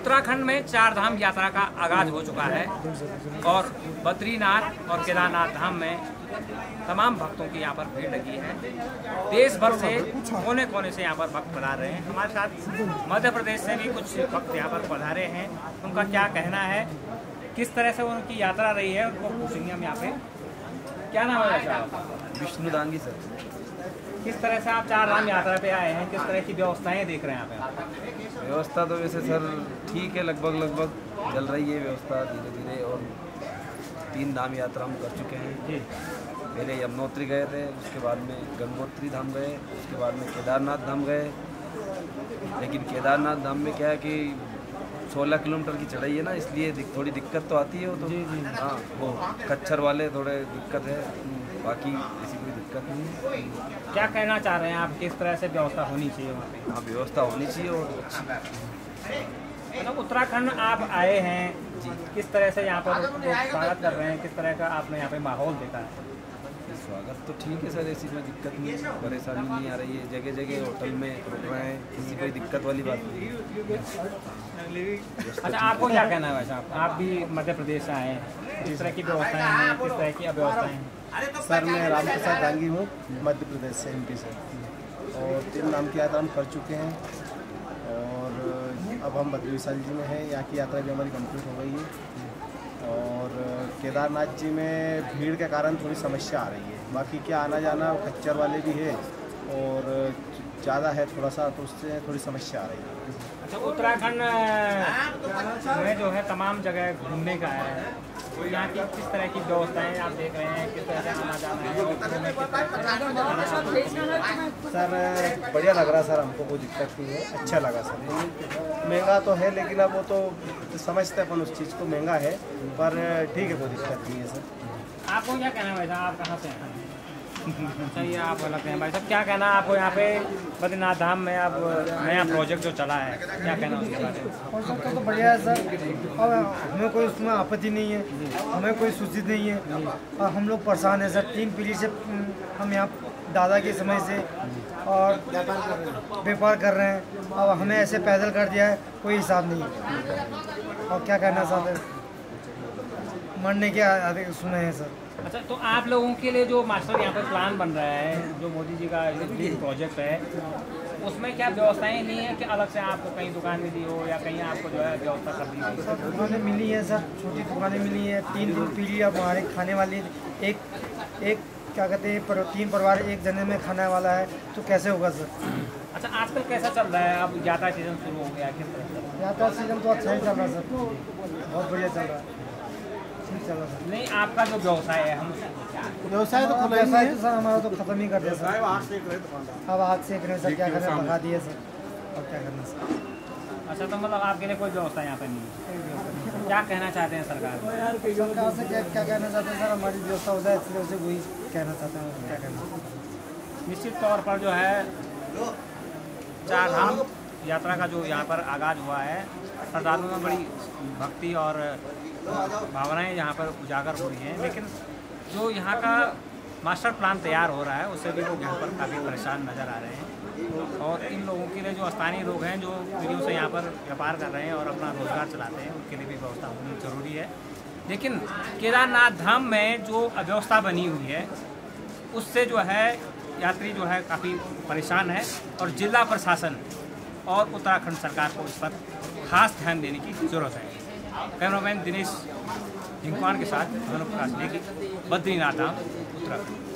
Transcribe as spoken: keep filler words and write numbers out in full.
उत्तराखंड में चार धाम यात्रा का आगाज हो चुका है और बद्रीनाथ और केदारनाथ धाम में तमाम भक्तों की यहाँ पर भीड़ लगी है। देश भर से कोने कोने से यहाँ पर भक्त पधार रहे हैं। हमारे साथ मध्य प्रदेश से भी कुछ भक्त यहाँ पर पधारे हैं। उनका क्या कहना है, किस तरह से उनकी यात्रा रही है, उनको पूछेंगे हम यहाँ पे। क्या नाम है आपका? विष्णु दांगी सर। किस तरह से आप चार धाम यात्रा पे आए हैं, किस तरह की व्यवस्थाएं देख रहे हैं यहाँ पे? व्यवस्था तो वैसे सर ठीक है, लगभग लगभग चल रही है व्यवस्था धीरे धीरे। और तीन धाम यात्रा हम कर चुके हैं जी। पहले यमुनोत्री गए थे, उसके बाद में गंगोत्री धाम गए, उसके बाद में केदारनाथ धाम गए। लेकिन केदारनाथ धाम में क्या है कि सोलह किलोमीटर की चढ़ाई है ना, इसलिए थोड़ी दिक्कत तो आती है वो तो जी जी हाँ, वो कच्छर वाले थोड़े दिक्कत है, बाकी ऐसी कोई दिक्कत नहीं है। क्या कहना चाह रहे हैं आप, किस तरह से व्यवस्था होनी चाहिए वहाँ पे? हाँ, व्यवस्था होनी चाहिए और अच्छी। मतलब उत्तराखंड आप आए हैं जी, किस तरह से यहाँ पर स्वागत कर रहे हैं, किस तरह का आपने यहाँ पे माहौल देखा है? स्वागत तो ठीक है सर, ऐसी कोई दिक्कत नहीं, परेशानी नहीं आ रही है। जगह जगह होटल में रुक रहे हैं, किसी कोई दिक्कत वाली बात नहीं है। अच्छा, आपको क्या कहना है वैसे? आप आप भी मध्य प्रदेश से आए हैं, किस तरह की व्यवस्थाएं हैं, किस तरह की अव्यवस्थाएं हैं? सर मैं राम प्रसाद दांगी हूँ, मध्य प्रदेश से, एमपी से। और तीन धाम की यात्रा हम कर चुके हैं और अब हम बद्री विशाल जी में हैं। यहाँ की यात्रा भी हमारी कंप्लीट हो गई है। और केदारनाथ जी में भीड़ के कारण थोड़ी समस्या आ रही है, बाकी क्या आना जाना खच्चर वाले भी है और ज़्यादा है थोड़ा सा, तो उससे थोड़ी समस्या आ रही है। अच्छा, उत्तराखंड में जो है तमाम जगह घूमने का है, तो यहाँ की किस तरह की व्यवस्थाएं आप देख रहे हैं, किस तरह से आना जाना है? सर बढ़िया लग रहा है सर, हमको कोई दिक्कत नहीं है, अच्छा लगा सर। महंगा तो है लेकिन अब वो तो समझते अपन उस चीज़ को, महंगा है पर ठीक है, कोई दिक्कत नहीं है सर। आपको क्या कहना है भाई साहब, आप कहाँ से हैं? अच्छा, ये आप अलग हैं भाई साहब, क्या कहना है आपको यहाँ पे बद्रीनाथ धाम में अब नया प्रोजेक्ट जो चला है, क्या कहना है उसके बारे में? प्रोजेक्ट तो बढ़िया है सर, और हमें कोई उसमें आपत्ति नहीं है, हमें कोई सूचित नहीं है। और हम लोग परेशान हैं सर, तीन पीढ़ी से हम यहाँ दादा के समय से और व्यापार कर रहे हैं। अब हमें ऐसे पैदल कर दिया है, कोई हिसाब नहीं है। और क्या कहना चाहते हैं, मरने के आगे सुने हैं सर। अच्छा, तो आप लोगों के लिए जो मास्टर यहाँ पर प्लान बन रहा है, जो मोदी जी का ड्रीम प्रोजेक्ट है, उसमें क्या व्यवस्थाएं नहीं है कि अलग से आपको कहीं दुकान मिली हो या कहीं आपको जो है व्यवस्था कर दी हो? सर दुकानें मिली हैं सर, छोटी दुकानें मिली हैं। तीन दिन पीढ़ी अब हमारे खाने वाली, एक एक क्या कहते हैं पर, तीन परिवार एक जने में खाने वाला है, तो कैसे होगा सर? अच्छा, आजकल कैसा चल रहा है? अब यात्रा सीजन शुरू हो गया, किस तरह से? यात्रा सीजन तो अच्छा ही चल रहा है सर, बहुत बढ़िया चल रहा है, ठीक चल रहा है सर। नहीं, आपका जो व्यवसाय है, हम व्यवसाय तो व्यवसाय तो सर हमारा तो खत्म ही कर दिया सर। अब आग सेक रहे सर, क्या करें, भगा दिए सर, और क्या करना सर। अच्छा, तो मतलब आपके लिए कोई व्यवस्था यहाँ पर नहीं है, क्या कहना चाहते हैं सरकार को? सरकार से क्या क्या कहना चाहते हैं सर, हमारी व्यवस्था हो जाए इसलिए उसे वही कहना चाहते हैं, क्या करना। निश्चित तौर पर जो है चार धाम यात्रा का जो यहाँ पर आगाज हुआ है, श्रद्धालुओं में बड़ी भक्ति और भावनाएं यहाँ पर उजागर हो रही हैं। लेकिन जो यहाँ का मास्टर प्लान तैयार हो रहा है, उससे भी लोग यहाँ पर काफ़ी परेशान नज़र आ रहे हैं। और इन लोगों के लिए जो स्थानीय लोग हैं, जो पीढ़ियों से यहाँ पर व्यापार कर रहे हैं और अपना रोजगार चलाते हैं, उनके लिए भी व्यवस्था होनी जरूरी है। लेकिन केदारनाथ धाम में जो अव्यवस्था बनी हुई है, उससे जो है यात्री जो है काफ़ी परेशान है और जिला प्रशासन और उत्तराखंड सरकार को इस पर खास ध्यान देने की ज़रूरत है। कैमरामैन दिनेश जिंकवान के साथ प्रकाश नेगी, बद्रीनाथ धाम, उत्तराखंड।